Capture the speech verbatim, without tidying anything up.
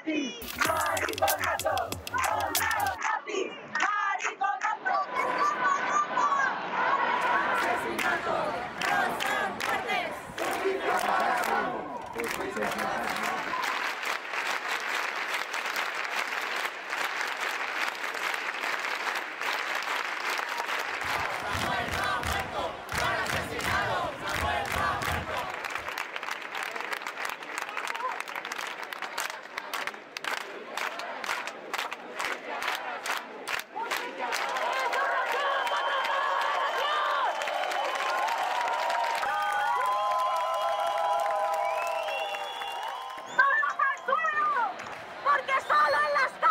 nazis, mariconazo, son los nazis, mariconazo. Asesinatos, rostros, muertes, justicia para tú, justicia para tú. ¡Porque solo en las calles!